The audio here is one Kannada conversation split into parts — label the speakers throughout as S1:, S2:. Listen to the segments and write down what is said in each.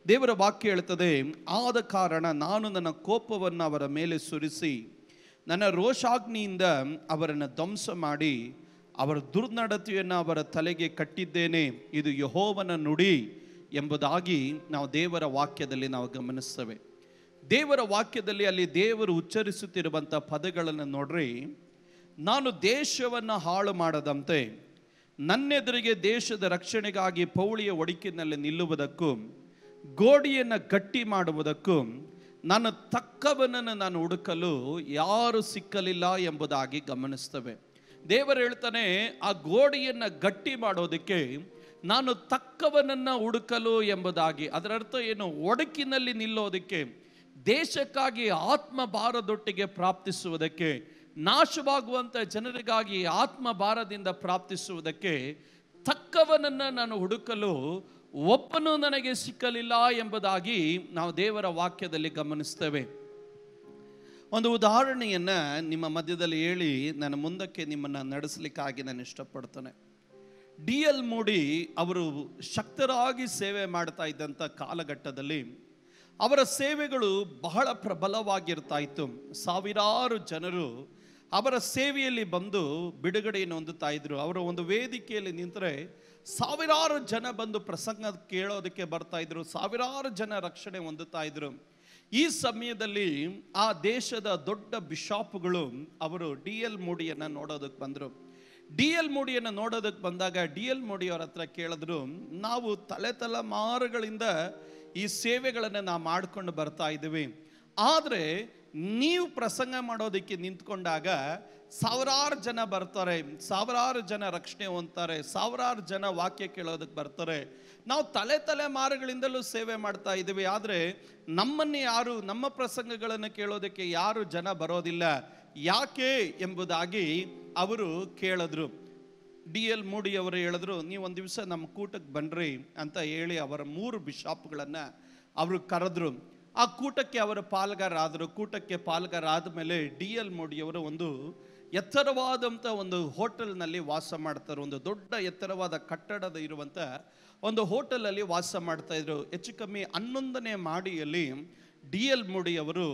S1: ದೇವರ ವಾಕ್ಯ ಹೇಳ್ತದೆ, ಆದ ಕಾರಣ ನಾನು ನನ್ನ ಕೋಪವನ್ನು ಅವರ ಮೇಲೆ ಸುರಿಸಿ ನನ್ನ ರೋಷಾಗ್ನಿಯಿಂದ ಅವರನ್ನು ಧ್ವಂಸ ಮಾಡಿ ಅವರ ದುರ್ನಡತೆಯನ್ನು ಅವರ ತಲೆಗೆ ಕಟ್ಟಿದ್ದೇನೆ, ಇದು ಯೆಹೋವನ ನುಡಿ ಎಂಬುದಾಗಿ ನಾವು ದೇವರ ವಾಕ್ಯದಲ್ಲಿ ನಾವು ಗಮನಿಸ್ತೇವೆ. ದೇವರ ವಾಕ್ಯದಲ್ಲಿ ಅಲ್ಲಿ ದೇವರು ಉಚ್ಚರಿಸುತ್ತಿರುವಂಥ ಪದಗಳನ್ನು ನೋಡ್ರಿ, ನಾನು ದೇಶವನ್ನು ಹಾಳು ಮಾಡದಂತೆ ನನ್ನೆದುರಿಗೆ ದೇಶದ ರಕ್ಷಣೆಗಾಗಿ ಪೌಳಿಯ ಒಡಕಿನಲ್ಲಿ ನಿಲ್ಲುವುದಕ್ಕೂ ಗೋಡೆಯನ್ನು ಗಟ್ಟಿ ಮಾಡುವುದಕ್ಕೂ ನಾನು ತಕ್ಕವನನ್ನು ನಾನು ಹುಡುಕಲು ಯಾರು ಸಿಕ್ಕಲಿಲ್ಲ ಎಂಬುದಾಗಿ ಗಮನಿಸ್ತೇವೆ. ದೇವರು ಹೇಳ್ತಾನೆ, ಆ ಗೋಡೆಯನ್ನು ಗಟ್ಟಿ ಮಾಡೋದಕ್ಕೆ ನಾನು ತಕ್ಕವನನ್ನು ಹುಡುಕಲು ಎಂಬುದಾಗಿ. ಅದರ ಅರ್ಥ ಏನು? ಒಡಕಿನಲ್ಲಿ ನಿಲ್ಲೋದಕ್ಕೆ, ದೇಶಕ್ಕಾಗಿ ಆತ್ಮ ಭಾರದೊಟ್ಟಿಗೆ ಪ್ರಾಪ್ತಿಸುವುದಕ್ಕೆ, ನಾಶವಾಗುವಂಥ ಜನರಿಗಾಗಿ ಆತ್ಮ ಭಾರದಿಂದ ಪ್ರಾಪ್ತಿಸುವುದಕ್ಕೆ ತಕ್ಕವನನ್ನು ನಾನು ಹುಡುಕಲು ಒಬ್ಬನು ನನಗೆ ಸಿಕ್ಕಲಿಲ್ಲ ಎಂಬುದಾಗಿ ನಾವು ದೇವರ ವಾಕ್ಯದಲ್ಲಿ ಗಮನಿಸ್ತೇವೆ. ಒಂದು ಉದಾಹರಣೆಯನ್ನು ನಿಮ್ಮ ಮಧ್ಯದಲ್ಲಿ ಹೇಳಿ ನಾನು ಮುಂದಕ್ಕೆ ನಿಮ್ಮನ್ನು ನಡೆಸಲಿಕ್ಕಾಗಿ ನಾನು ಇಷ್ಟಪಡ್ತೇನೆ. D.L. ಮೂಡಿ ಅವರು ಶಕ್ತರಾಗಿ ಸೇವೆ ಮಾಡ್ತಾ ಇದ್ದಂಥ ಕಾಲಘಟ್ಟದಲ್ಲಿ ಅವರ ಸೇವೆಗಳು ಬಹಳ ಪ್ರಬಲವಾಗಿರ್ತಾ ಇತ್ತು. ಸಾವಿರಾರು ಜನರು ಅವರ ಸೇವೆಯಲ್ಲಿ ಬಂದು ಬಿಡುಗಡೆಯನ್ನು ಹೊಂದುತ್ತಾ ಇದ್ರು. ಅವರ ಒಂದು ವೇದಿಕೆಯಲ್ಲಿ ನಿಂತರೆ ಸಾವಿರಾರು ಜನ ಬಂದು ಪ್ರಸಂಗ ಕೇಳೋದಕ್ಕೆ ಬರ್ತಾ ಇದ್ರು, ಸಾವಿರಾರು ಜನ ರಕ್ಷಣೆ ಹೊಂದುತ್ತಾ ಇದ್ರು. ಈ ಸಮಯದಲ್ಲಿ ಆ ದೇಶದ ದೊಡ್ಡ ಬಿಷಾಪ್ಗಳು ಅವರು D.L. ಮೂಡಿಯನ್ನು ನೋಡೋದಕ್ಕೆ ಬಂದರು. D.L. ಮೂಡಿಯನ್ನು ನೋಡೋದಕ್ಕೆ ಬಂದಾಗ D.L. ಮೂಡಿ ಅವರ ಹತ್ರ ಕೇಳಿದ್ರು, ನಾವು ತಲೆಮಾರುಗಳಿಂದ ಈ ಸೇವೆಗಳನ್ನು ನಾವು ಮಾಡ್ಕೊಂಡು ಬರ್ತಾ ಇದ್ದೀವಿ, ಆದರೆ ನೀವು ಪ್ರಸಂಗ ಮಾಡೋದಕ್ಕೆ ನಿಂತ್ಕೊಂಡಾಗ ಸಾವಿರಾರು ಜನ ಬರ್ತಾರೆ, ಸಾವಿರಾರು ಜನ ರಕ್ಷಣೆ ಹೊಂದ್ತಾರೆ, ಸಾವಿರಾರು ಜನ ವಾಕ್ಯ ಕೇಳೋದಕ್ಕೆ ಬರ್ತಾರೆ. ನಾವು ತಲೆಮಾರುಗಳಿಂದಲೂ ಸೇವೆ ಮಾಡ್ತಾ ಇದ್ದೀವಿ, ಆದರೆ ನಮ್ಮನ್ನು ಯಾರು, ನಮ್ಮ ಪ್ರಸಂಗಗಳನ್ನು ಕೇಳೋದಕ್ಕೆ ಯಾರು ಜನ ಬರೋದಿಲ್ಲ, ಯಾಕೆ ಎಂಬುದಾಗಿ ಅವರು ಕೇಳಿದ್ರು. D.L. ಮೂಡಿ ಅವರು ಹೇಳಿದ್ರು, ನೀವು ಒಂದು ದಿವಸ ನಮ್ಮ ಕೂಟಕ್ಕೆ ಬನ್ನಿರಿ ಅಂತ ಹೇಳಿ ಅವರ 3 ಬಿಷಾಪ್ಗಳನ್ನು ಅವರು ಕರೆದ್ರು. ಆ ಕೂಟಕ್ಕೆ ಅವರು ಪಾಲ್ಗಾರಾದರು. ಕೂಟಕ್ಕೆ ಪಾಲ್ಗಾರಾದ ಮೇಲೆ D.L. ಮೂಡಿಯವರು ಒಂದು ಎತ್ತರವಾದಂಥ ಒಂದು ಹೋಟೆಲ್ನಲ್ಲಿ ವಾಸ ಮಾಡ್ತಾರೆ. ಒಂದು ದೊಡ್ಡ ಎತ್ತರವಾದ ಕಟ್ಟಡದ ಇರುವಂಥ ಒಂದು ಹೋಟೆಲಲ್ಲಿ ವಾಸ ಮಾಡ್ತಾ ಇದ್ರು. ಹೆಚ್ಚು ಕಮ್ಮಿ 11ನೇ ಮಹಡಿಯಲ್ಲಿ D.L. ಮೂಡಿ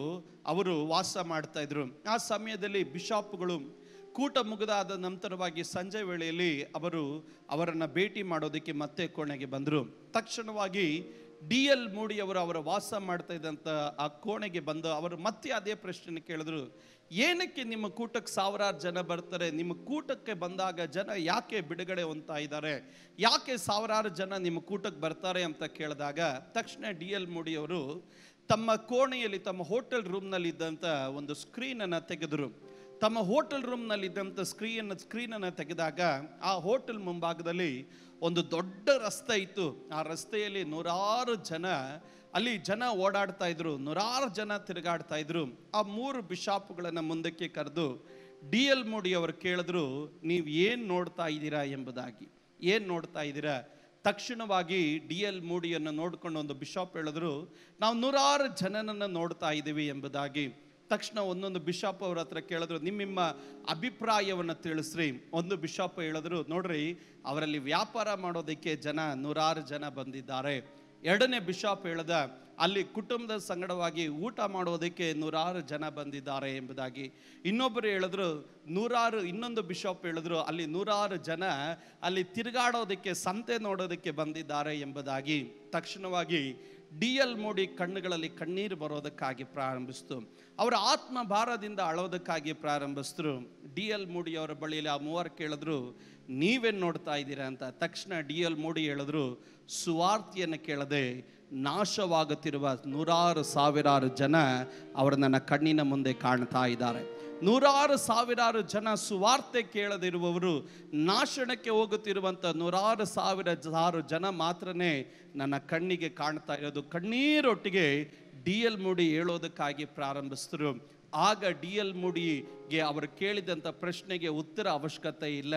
S1: ಅವರು ವಾಸ ಮಾಡ್ತಾ ಇದ್ರು. ಆ ಸಮಯದಲ್ಲಿ ಬಿಷಾಪ್ಗಳು ಕೂಟ ಮುಗಿದಾದ ನಂತರವಾಗಿ ಸಂಜೆ ವೇಳೆಯಲ್ಲಿ ಅವರನ್ನು ಭೇಟಿ ಮಾಡೋದಕ್ಕೆ ಮತ್ತೆ ಕೋಣೆಗೆ ಬಂದರು. ತಕ್ಷಣವಾಗಿ D.L. ಮೂಡಿ ಅವರ ವಾಸ ಮಾಡ್ತಾ ಇದ್ದಂಥ ಆ ಕೋಣೆಗೆ ಬಂದು ಅವರು ಮತ್ತೆ ಅದೇ ಪ್ರಶ್ನೆ ಕೇಳಿದ್ರು, ಏನಕ್ಕೆ ನಿಮ್ಮ ಕೂಟಕ್ಕೆ ಸಾವಿರಾರು ಜನ ಬರ್ತಾರೆ, ನಿಮ್ಮ ಕೂಟಕ್ಕೆ ಬಂದಾಗ ಜನ ಯಾಕೆ ಬಿಡುಗಡೆ ಹೊಂದ್ತಾ ಇದ್ದಾರೆ, ಯಾಕೆ ಸಾವಿರಾರು ಜನ ನಿಮ್ಮ ಕೂಟಕ್ಕೆ ಬರ್ತಾರೆ ಅಂತ ಕೇಳಿದಾಗ ತಕ್ಷಣ D.L. ಮೂಡಿ ಅವರು ತಮ್ಮ ಕೋಣೆಯಲ್ಲಿ, ತಮ್ಮ ಹೋಟೆಲ್ ರೂಮ್ನಲ್ಲಿ ಇದ್ದಂಥ ಒಂದು ಸ್ಕ್ರೀನನ್ನು ತೆಗೆದರು. ತಮ್ಮ ಹೋಟೆಲ್ ರೂಮ್ನಲ್ಲಿ ಇದ್ದಂಥ ಸ್ಕ್ರೀನನ್ನು ತೆಗೆದಾಗ ಆ ಹೋಟೆಲ್ ಮುಂಭಾಗದಲ್ಲಿ ಒಂದು ದೊಡ್ಡ ರಸ್ತೆ ಇತ್ತು. ಆ ರಸ್ತೆಯಲ್ಲಿ ನೂರಾರು ಜನ, ಅಲ್ಲಿ ಜನ ಓಡಾಡ್ತಾ ಇದ್ರು, ನೂರಾರು ಜನ ತಿರುಗಾಡ್ತಾ ಇದ್ರು. ಆ 3 ಬಿಷಾಪ್ಗಳನ್ನು ಮುಂದಕ್ಕೆ ಕರೆದು D.L. ಮೂಡಿ ಅವರು ಕೇಳಿದ್ರು, ನೀವು ಏನು ನೋಡ್ತಾ ಇದ್ದೀರಾ ಎಂಬುದಾಗಿ. ಏನು ನೋಡ್ತಾ ಇದ್ದೀರಾ? ತಕ್ಷಣವಾಗಿ D.L. ಮೂಡಿಯನ್ನು ನೋಡ್ಕೊಂಡು ಒಂದು ಬಿಷಾಪ್ ಹೇಳಿದ್ರು, ನಾವು ನೂರಾರು ಜನನನ್ನು ನೋಡ್ತಾ ಇದ್ದೀವಿ ಎಂಬುದಾಗಿ. ತಕ್ಷಣ ಒಂದೊಂದು ಬಿಷಾಪ್ ಅವ್ರ ಹತ್ರ ಕೇಳಿದ್ರು, ನಿಮ್ಮ ಅಭಿಪ್ರಾಯವನ್ನು ತಿಳಿಸ್ರಿ. ಒಂದು ಬಿಷಾಪ್ ಹೇಳಿದ್ರು, ನೋಡ್ರಿ ಅವರಲ್ಲಿ ವ್ಯಾಪಾರ ಮಾಡೋದಕ್ಕೆ ನೂರಾರು ಜನ ಬಂದಿದ್ದಾರೆ. ಎರಡನೇ ಬಿಷಾಪ್ ಹೇಳ್ದ, ಅಲ್ಲಿ ಕುಟುಂಬದ ಸಂಗಡವಾಗಿ ಊಟ ಮಾಡೋದಕ್ಕೆ ನೂರಾರು ಜನ ಬಂದಿದ್ದಾರೆ ಎಂಬುದಾಗಿ. ಇನ್ನೊಬ್ಬರು ಹೇಳಿದ್ರು ಇನ್ನೊಂದು ಬಿಷಾಪ್ ಹೇಳಿದ್ರು, ಅಲ್ಲಿ ನೂರಾರು ಜನ ಅಲ್ಲಿ ತಿರುಗಾಡೋದಕ್ಕೆ, ಸಂತೆ ನೋಡೋದಕ್ಕೆ ಬಂದಿದ್ದಾರೆ ಎಂಬುದಾಗಿ. ತಕ್ಷಣವಾಗಿ D.L. ಮೂಡಿ ಕಣ್ಣುಗಳಲ್ಲಿ ಕಣ್ಣೀರು ಬರೋದಕ್ಕಾಗಿ ಪ್ರಾರಂಭಿಸ್ತು. ಅವರ ಆತ್ಮ ಭಾರದಿಂದ ಅಳೋದಕ್ಕಾಗಿ ಪ್ರಾರಂಭಿಸಿದ್ರು. D.L. ಮೂಡಿ ಅವರ ಬಳಿಯಲ್ಲಿ ಆ 3 ಕೇಳಿದ್ರು, ನೀವೇನು ನೋಡ್ತಾ ಇದ್ದೀರಾ ಅಂತ. ತಕ್ಷಣ D.L. ಮೂಡಿ ಹೇಳಿದ್ರು, ಸುವಾರ್ತೆಯನ್ನು ಕೇಳದೆ ನಾಶವಾಗುತ್ತಿರುವ ನೂರಾರು ಸಾವಿರಾರು ಜನ ಅವರು ನನ್ನ ಕಣ್ಣಿನ ಮುಂದೆ ಕಾಣ್ತಾ ಇದ್ದಾರೆ. ನೂರಾರು ಸಾವಿರಾರು ಜನ ಸುವಾರ್ತೆ ಕೇಳದಿರುವವರು, ನಾಶನಕ್ಕೆ ಹೋಗುತ್ತಿರುವಂಥ ನೂರಾರು ಸಾವಿರಾರು ಜನ ಮಾತ್ರನೇ ನನ್ನ ಕಣ್ಣಿಗೆ ಕಾಣ್ತಾ ಇರೋದು. ಕಣ್ಣೀರೊಟ್ಟಿಗೆ D.L. ಮೂಡಿ ಹೇಳೋದಕ್ಕಾಗಿ ಪ್ರಾರಂಭಿಸಿದ್ರು. ಆಗ D.L. ಮೂಡಿಗೆ ಅವರು ಕೇಳಿದಂಥ ಪ್ರಶ್ನೆಗೆ ಉತ್ತರ ಅವಶ್ಯಕತೆ ಇಲ್ಲ.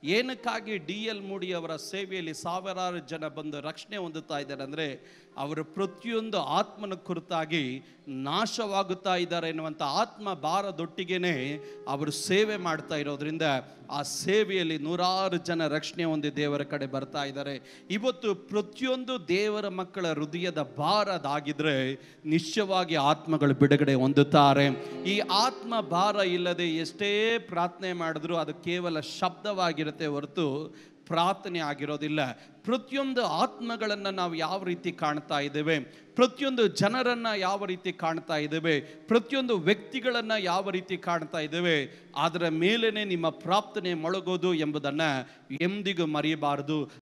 S1: ಏನಕ್ಕಾಗಿ DL ಮೂಡಿ ಅವರ ಸೇವೆಯಲ್ಲಿ ಸಾವಿರಾರು ಜನ ಬಂದು ರಕ್ಷಣೆ ಹೊಂದುತ್ತಾ ಇದ್ದಾರೆ ಅಂದರೆ, ಅವರು ಪ್ರತಿಯೊಂದು ಆತ್ಮನ ಕುರಿತಾಗಿ ನಾಶವಾಗುತ್ತಾ ಇದ್ದಾರೆ ಎನ್ನುವಂಥ ಆತ್ಮ ಭಾರದೊಟ್ಟಿಗೆನೇ ಅವರು ಸೇವೆ ಮಾಡ್ತಾ ಇರೋದ್ರಿಂದ ಆ ಸೇವೆಯಲ್ಲಿ ನೂರಾರು ಜನ ರಕ್ಷಣೆ ಹೊಂದಿ ದೇವರ ಕಡೆ ಬರ್ತಾ ಇದ್ದಾರೆ. ಇವತ್ತು ಪ್ರತಿಯೊಂದು ದೇವರ ಮಕ್ಕಳ ಹೃದಯದ ಭಾರ ಅದಾಗಿದ್ರೆ ನಿಶ್ಚಯವಾಗಿ ಆತ್ಮಗಳು ಬಿಡುಗಡೆ ಹೊಂದುತ್ತಾರೆ. ಈ ಆತ್ಮ ಭಾರ ಇಲ್ಲದೆ ಎಷ್ಟೇ ಪ್ರಾರ್ಥನೆ ಮಾಡಿದ್ರು ಅದು ಕೇವಲ ಶಬ್ದವಾಗಿರುತ್ತೆ ಹೊರತು ಪ್ರಾರ್ಥನೆ ಆಗಿರೋದಿಲ್ಲ. ಪ್ರತಿಯೊಂದು ಆತ್ಮಗಳನ್ನು ನಾವು ಯಾವ ರೀತಿ ಕಾಣ್ತಾ ಇದ್ದೇವೆ, ಪ್ರತಿಯೊಂದು ಜನರನ್ನು ಯಾವ ರೀತಿ ಕಾಣ್ತಾ ಇದ್ದೇವೆ, ಪ್ರತಿಯೊಂದು ವ್ಯಕ್ತಿಗಳನ್ನು ಯಾವ ರೀತಿ ಕಾಣ್ತಾ ಇದ್ದೇವೆ, ಅದರ ಮೇಲೇನೆ ನಿಮ್ಮ ಪ್ರಾರ್ಥನೆ ಮೊಳಗೋದು ಎಂಬುದನ್ನು ಎಂದಿಗೂ ಮರೆಯಬಾರದು.